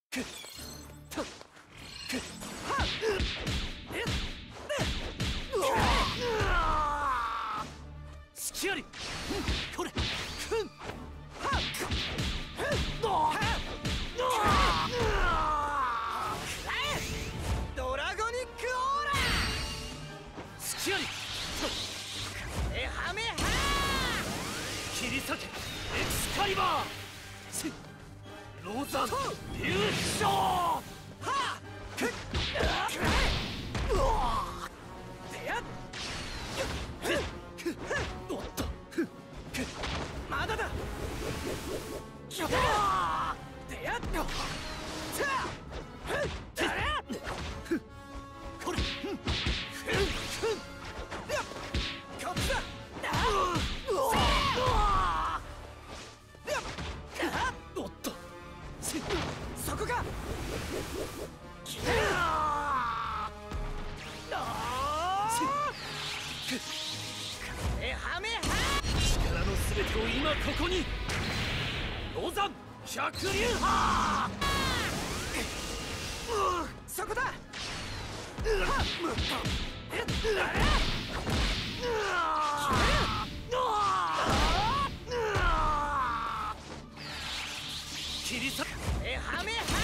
隙あり。これ。ドラゴニックオーラ。隙あり。エハメハ切り裂けエクスカリバー。ローザン流昇。はあ。おっと。まだだ。これ。こっちだ。おっと。そこか。力の全てを今ここに。ローザン百竜派。そこだ。切り裂けエハメハ。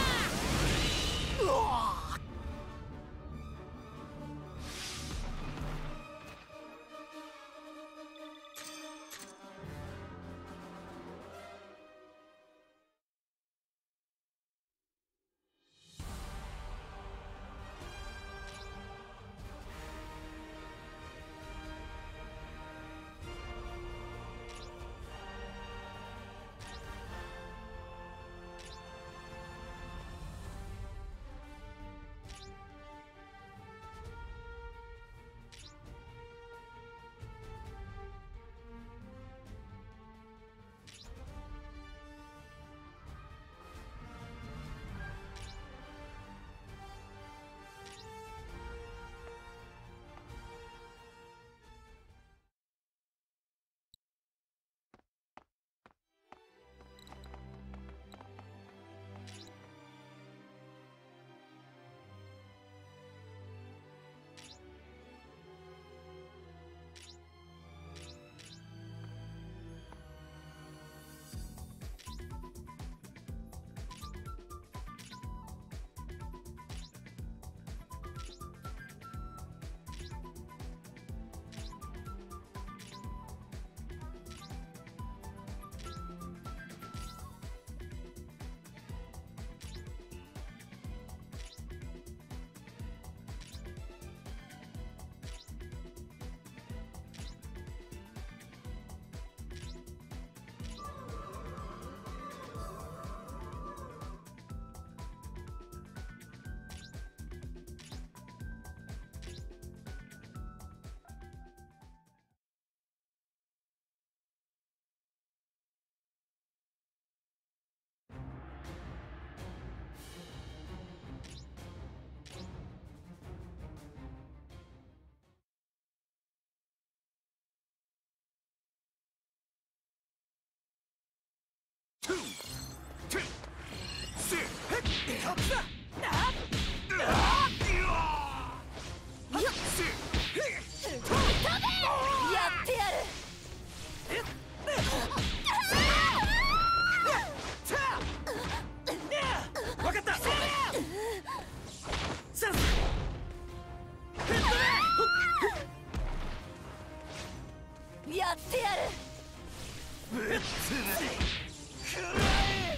やってやる。 ぶっつくらえ。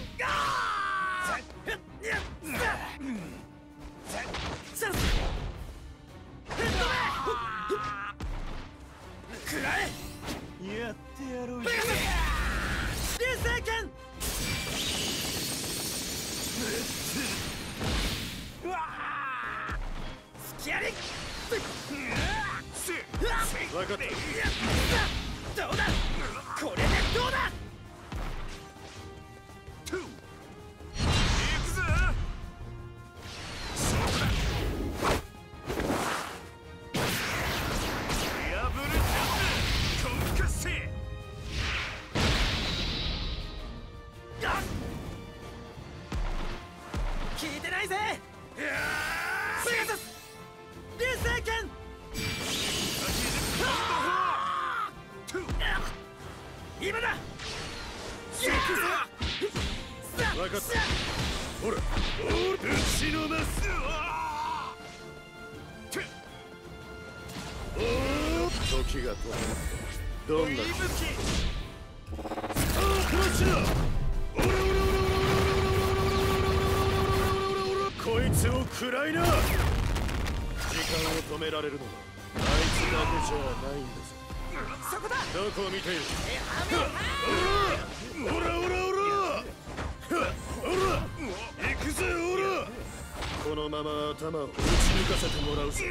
くらえ。やってやろうよ。流星剣。うわあ。隙あり。分かった。どうだ。これでどうだ。行くぞ。そうだ。破るジャンプ。コンカッセ。 ないぜ。ペガサス流星剣。今だ。 分かった。ほら、打ちのなす。時が止まった。どんなクラッシュだ。こいつを食らいな。時間を止められるのはあいつだけじゃないんだぞ。 そこだ。 どこを見ている。オラオラオラオラ行くぜオラ。このまま頭を打ち抜かせてもらうぜ。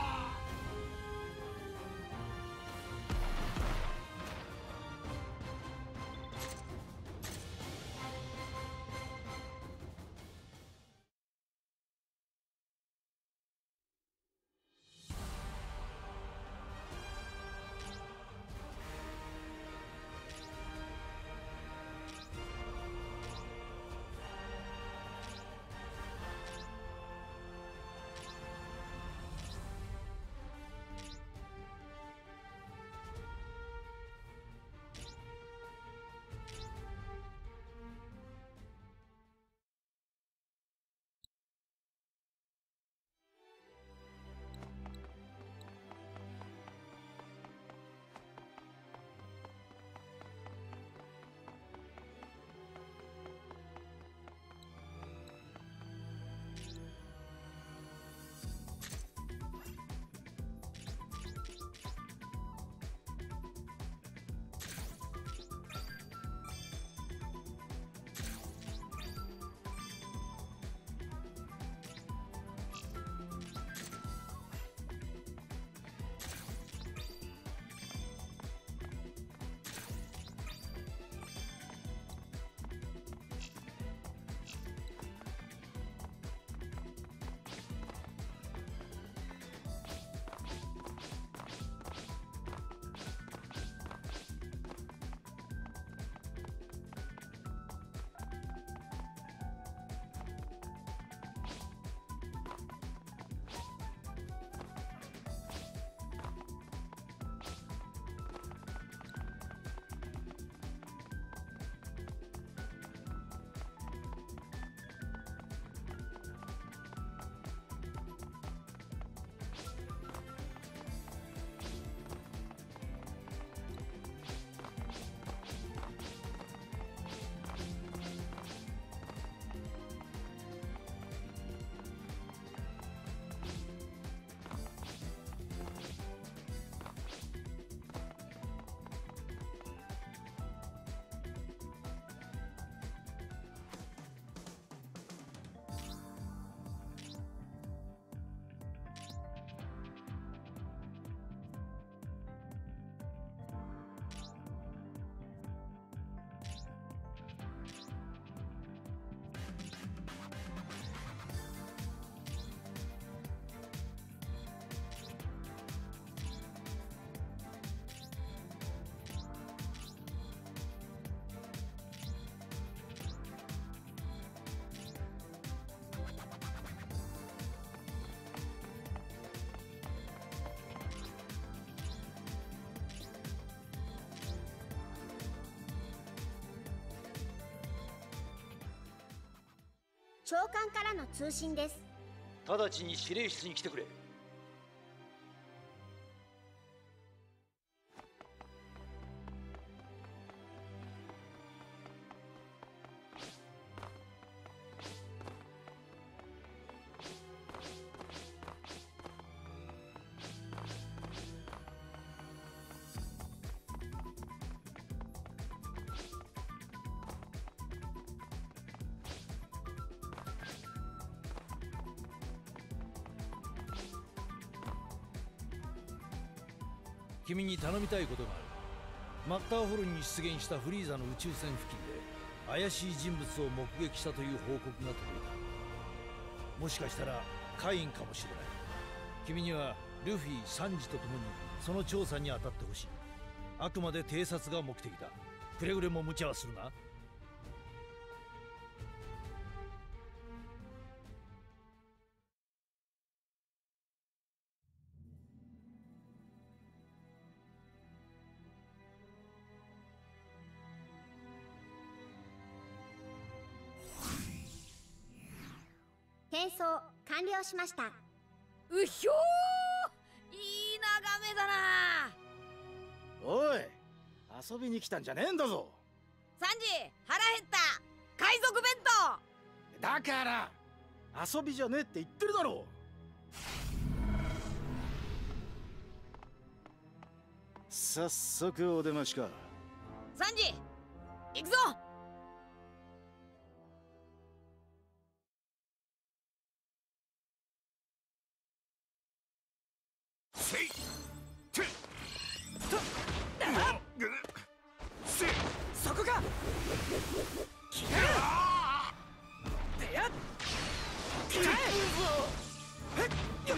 長官からの通信です。 直ちに司令室に来てくれ。 君に頼みたいことがある。マッターホルンに出現したフリーザの宇宙船付近で怪しい人物を目撃したという報告が届いた。もしかしたらカインかもしれない。君にはルフィ、サンジと共にその調査に当たってほしい。あくまで偵察が目的だ。くれぐれも無茶はするな。 完了しました。 うひょー、いい眺めだな。 おい、遊びに来たんじゃねえんだぞ。 サンジ、腹減った。海賊弁当。 だから遊びじゃねえって言ってるだろう。早速お出ましか。 サンジ、行くぞ。 せいそこか。キラーでやっキラーへっよっ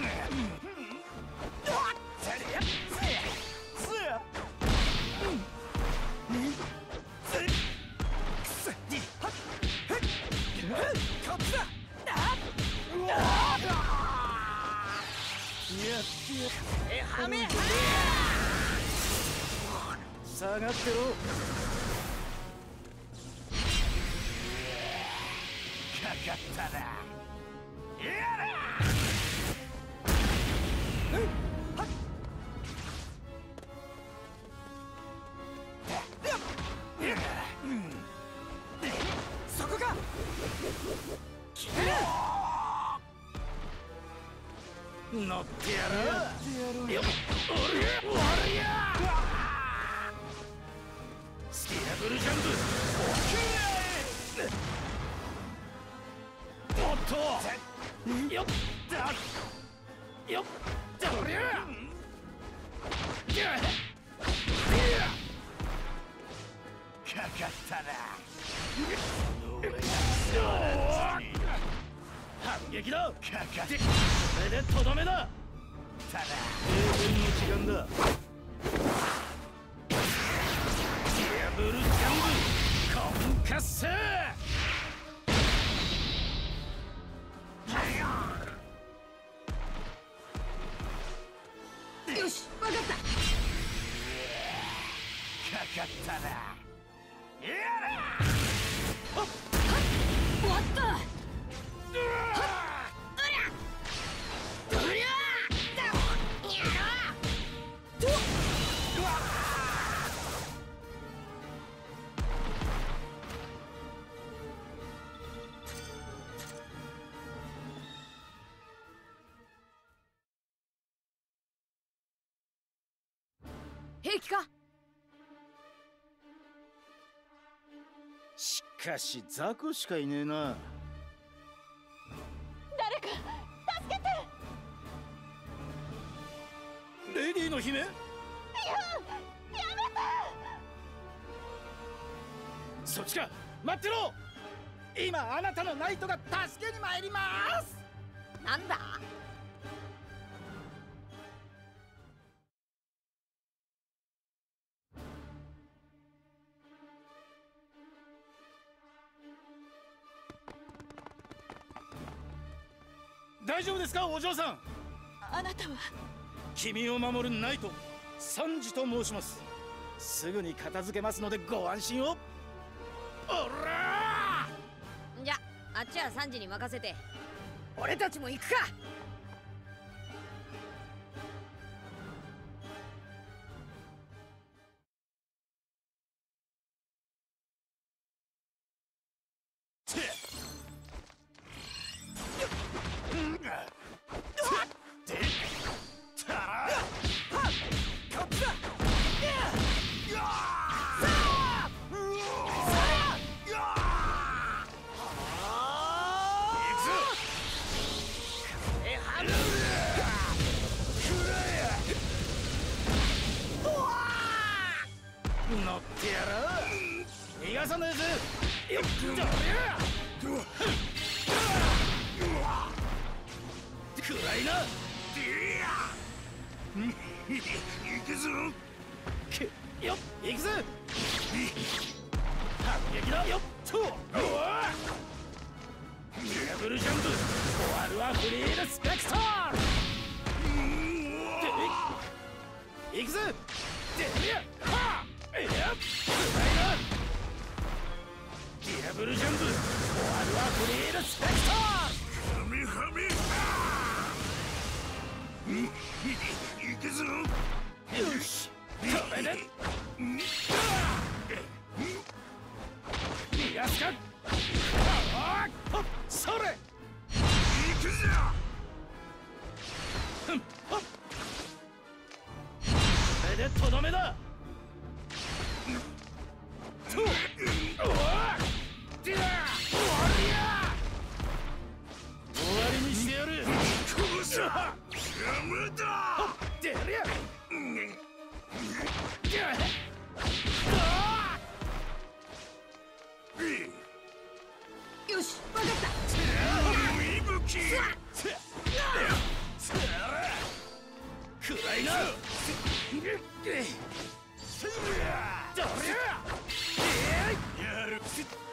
せやせやせやせくせにはっへっこっちだえはめは下がってろ。かかったな。やれ。 そこか。 乗ってやる。よっ、おりゃ。スティアブルジャンプ。おっと。よっだ。よっだ。おりゃ。かかったな。反撃だ。かかって。これでとどめだ。ただ0分の時間だ。ディアブルジャンプコンカッセ。 よし、わかった。 かかったな。やれ。 終わった。平気か。 しかし雑魚しかいねえな。 誰か助けて。 レディーの姫。 やめて。 そっちか。待ってろ。今あなたのナイトが助けに参ります。 なんだ。 大丈夫ですかお嬢さん。 あなたは。 君を守るナイトサンジと申します。すぐに片付けますのでご安心を。おらー。じゃあっちはサンジに任せて俺たちも行くか。 乗ってやろう。逃がさねえぜ。よっ暗いな。行くぞ。よっ行くぜ。反撃だ。よっと。ディアブルジャンプ。終わるはフリールスペクター。行くぜ。デリアはっいや、暗いな。ディアブルジャンプ。終わるはフリールスペクター。 行くぞ。よし、これで逃がすか。それ行くぞ。これでとどめだ。終わりにしてやる。出るや。 よし、わかった。 暗いな。やる。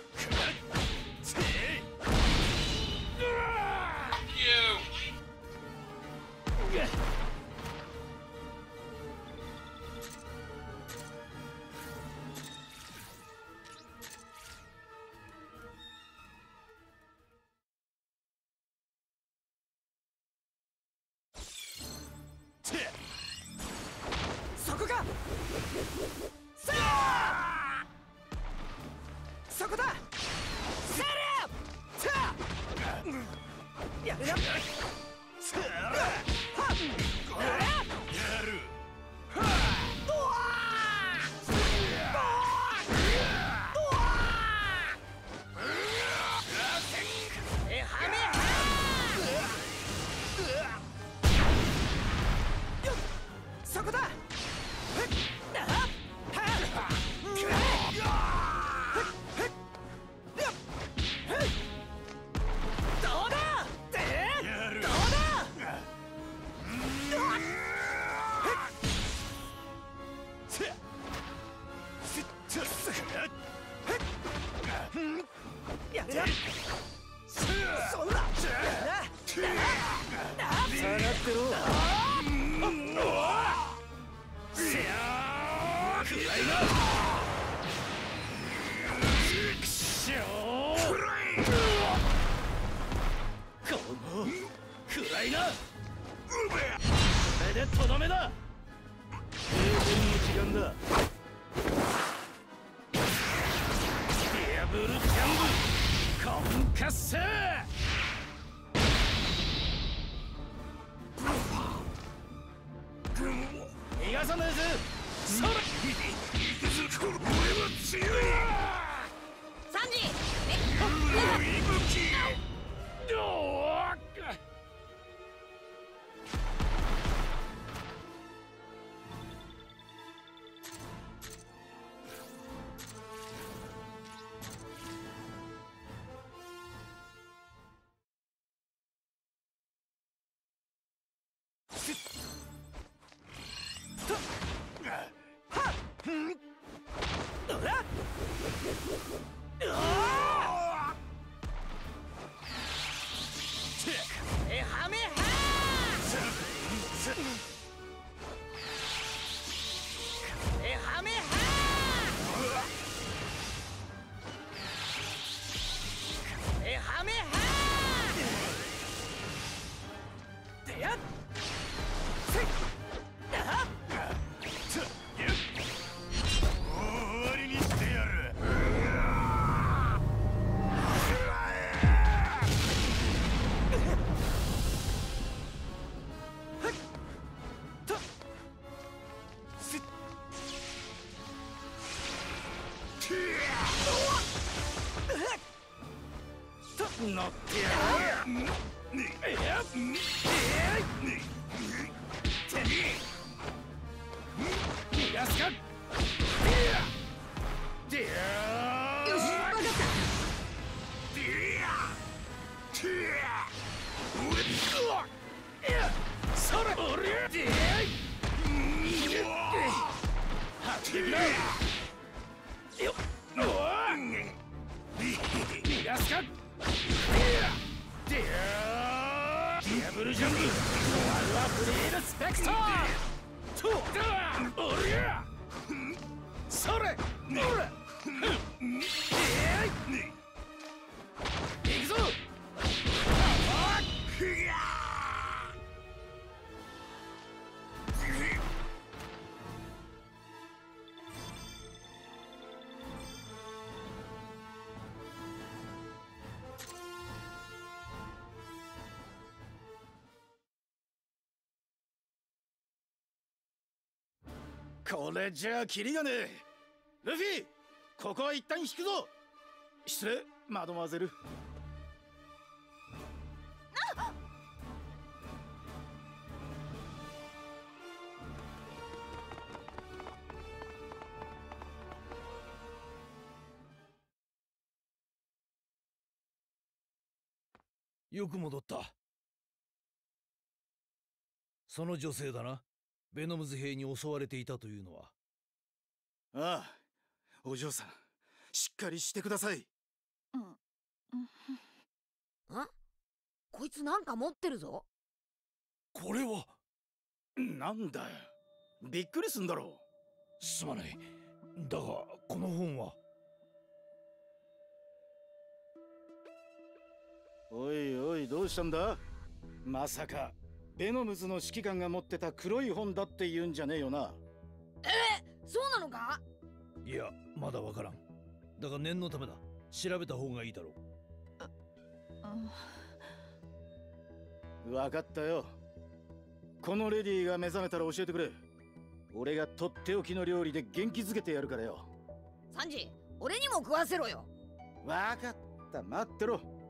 そこか。さあ、そこだ。セリア。やるな。そこだ。暗いな。これでとどめだ。閉店の時間だ。ディアブルジャンブコンカッセ。逃がさねえぜ。それ行くぞ。俺は強い。 サンジ。 乗ってやる。逃がすか。よし、わかった。それ俺逃がすか。ディアブルジャング、ワルはフリールスペクターとおりゃ。それおら行くぞ。 これじゃあキリがねえ。ルフィ、ここは一旦引くぞ。失礼、マドモアゼル。 よく戻った。その女性だな。ベノムズ兵に襲われていたというのは。 ああ、お嬢さん、しっかりしてください。 こいつなんか持ってるぞ。 これは。 なんだよ、びっくりすんだろう。すまない。だがこの本は。 おいおい、どうしたんだ。まさかベノムズの指揮官が持ってた黒い本だって言うんじゃねえよな。 そうなのか。 いや、まだわからん。だが念のためだ。調べた方がいいだろう。 分かったよ。このレディが目覚めたら教えてくれ。俺がとっておきの料理で元気づけてやるからよ。 サンジ、俺にも食わせろよ。 分かった、待ってろ。